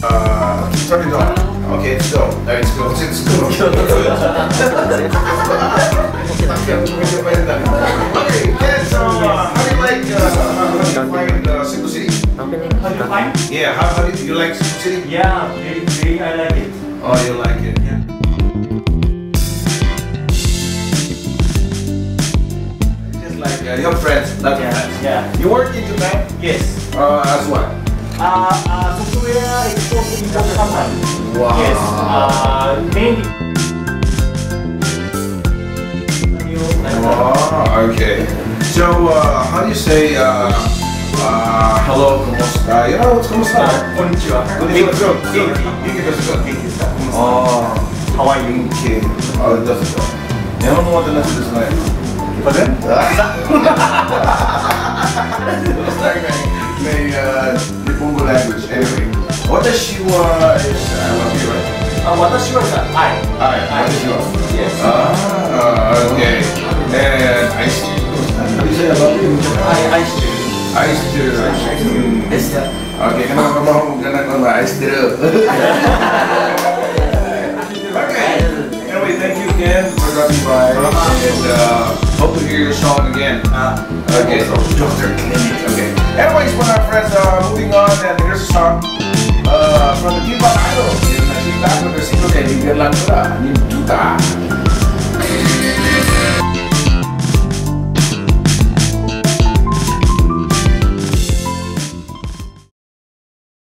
Turn it on. Okay, let's go. Let's go. Let's go. Okay, Ken, so how do you like Cebu City? How do you find? Yeah, how do you like Cebu City? Yeah, very, I like it. Oh, you like it? Yeah. Just like your friends, not your friends. Yeah. You work in Japan? Yes. As what? Software export import company. Wow. Yes. Mainly. Oh, okay. So, how do you say hello, kumusta? You know what's kumusta? Konnichiwa. Konnichiwa. Genki desu ka? Oh, How are you? Genki. Oh, it doesn't go. 日本語でなしですね。But then? It's like Nihongo language. Anyway, watashi wa is okay, right? 私は愛。 Watashi wa. Yes. Okay. And I see. How do you say I love you? 愛してる。 I still. Okay, kenapa kamu ngomong I still? Okay. Anyway, thank you again for dropping by, and hope to hear your song again. Okay. Dr. Clinic. Okay. Anyways, for our friends, moving on, and here's a song from the K-pop idol in feedback with their single name, Bigyan Lang Pala, Nin Tuta.